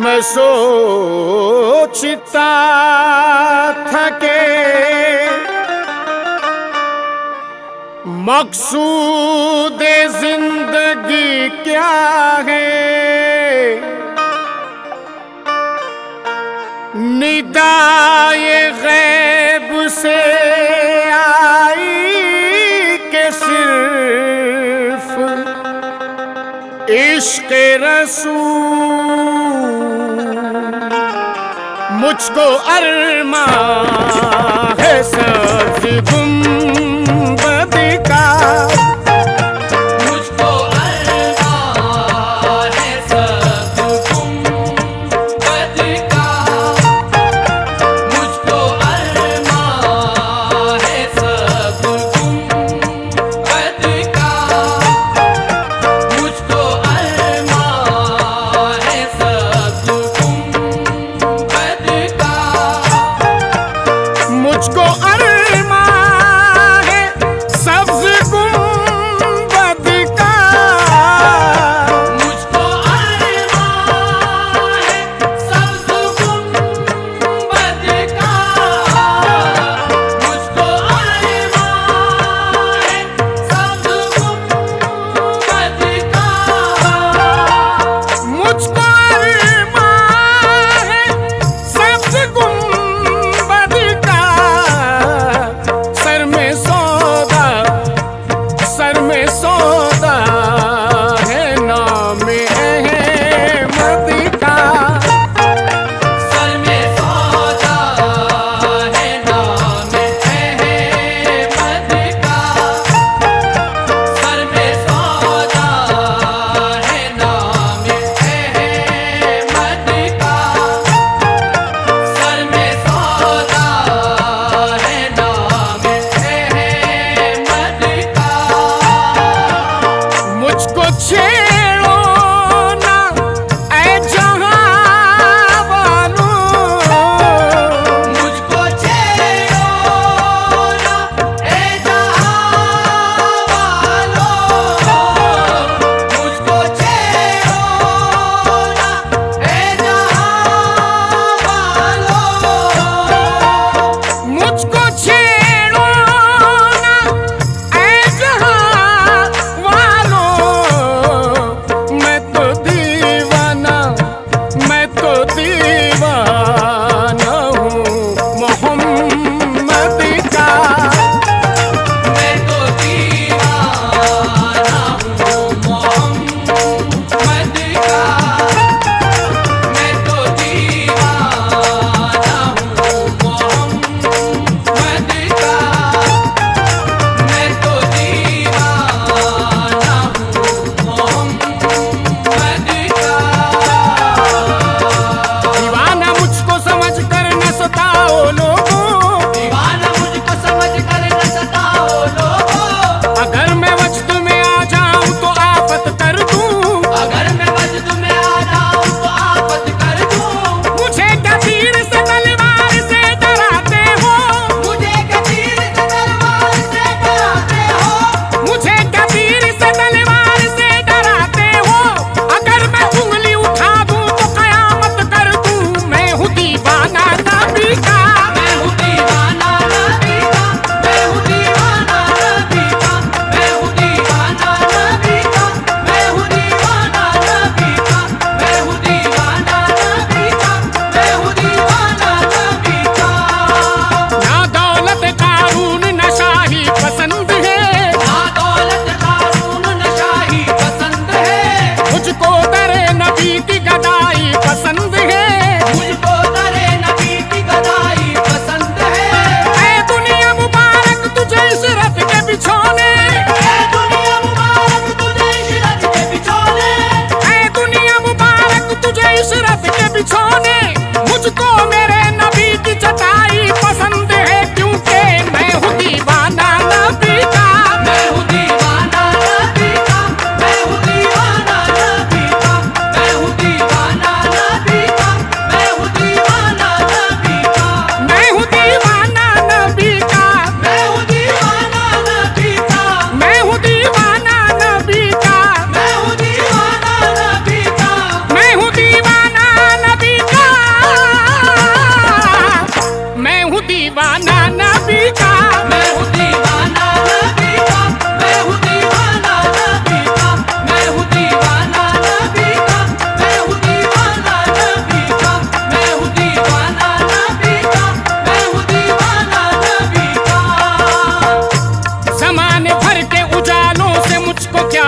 मैं सोचता था कि मकसूद जिंदगी क्या है, निदाए गैब से आई के सिर्फ इश्क़ रसूल। मुझको अरमां है सब्ज़ गुंबद का, मुझको अरमां है सब्ज़ गुंबद का, मुझको अरमां है सब्ज़ गुंबद का, मुझको अरमां है सब्ज़ गुंबद का, मुझको अरमां है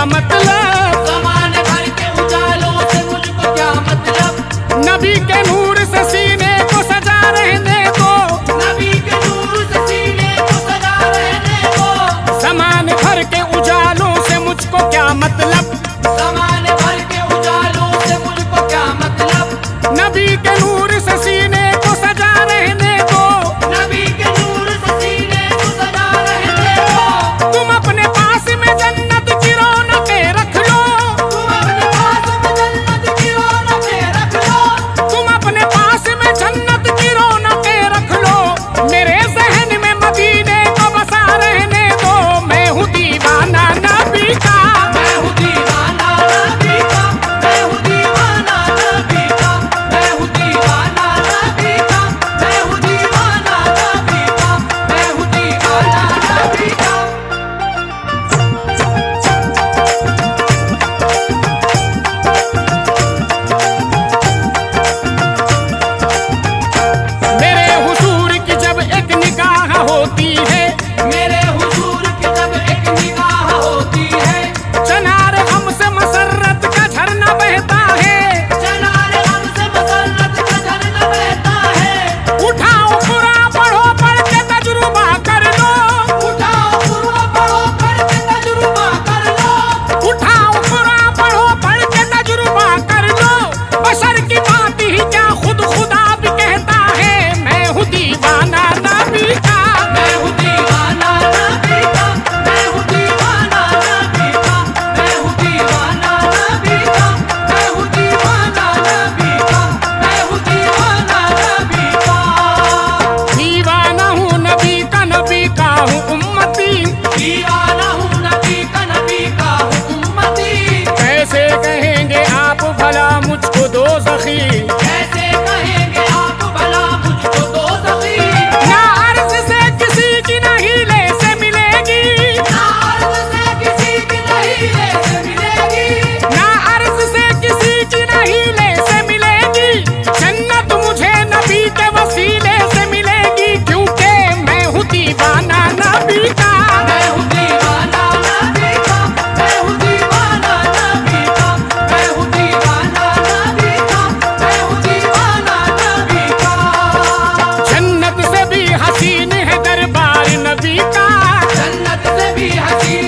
मतलब, ज़माने भर के उजालों से मुझको क्या मतलब, नबी के नूर से सीने को सजा रहने दो, नबी के नूर से सीने को सजा रहने दो, ज़माने भर के उजालों से मुझको क्या मतलब, ज़माने भर के उजालों से मुझको क्या मतलब, नबी के नूर से सीने को सजा रहने दो, नबी के नूर से सीने को सजा रहने दो, तुम अपने पास में जन्नत की रौनकें रख लो, तुम अपने पास में जन्नत की रौनकें रख लो, तुम अपने पास में जन्नत की रौनकें रख लो, मेरे जहन में मदीने को बसा रहने दो, मैं हूँ दीवाना नबी का, मैं हूँ दीवाना नबी का, मैं हूँ दीवाना नबी का, मैं हूँ दीवाना नबी का, मैं हूँ दीवाना नबी का, मैं हूँ दीवाना नबी का। मेरे हुजूर की जब एक निगाह होती है, मेरे हुजूर की जब एक निगाह होती है, चनार हमसे मसरत का झरना बहता है, जनारे हमसे मसरत का झरना बहता है, उठाओ कुरान पढ़ो पढ़ के तजुर्बा कर लो, उठाओ कुरान पढ़ो पढ़ के तजुर्बा कर लो, उठाओ कुरान पढ़ो पढ़ के तजुर्बा कर लो, बशर की बात ही क्या खुद खुदा भी कहता है, मैं हूँ दीवाना नबी का, मैं हूँ दीवाना नबी का, मैं हूँ दीवाना नबी का, मैं हूँ दीवाना नबी का, मैं हूँ दीवाना नबी का, मैं हूँ दीवाना नबी का, दीवाना हूँ नबी का हूँ उम्मती, दीवाना हूँ नबी का हूँ उम्मती, कैसे कहेंगे आप भला मुझको दोज़खी, कैसे कहेंगे आप भला मुझको दोज़खी, ना अर्ज़ से किसी की ना हीले से मिलेगी, ना अर्ज़ से किसी की नहीले से मिलेगी, ना अर्ज़ से किसी की ना हीले से मिलेगी, जन्नत मुझे नबी के वसीले से मिलेगी, क्योंकि मैं हूँ दीवाना नबी का, मैं हूँ दीवाना नबी का, मैं हूँ दीवाना नबी का, मैं हूँ दीवाना नबी का, मैं हूँ दीवाना नबी का, जन्नत से भी हसीन है दरबार नबी का, जन्नत से भी हसीन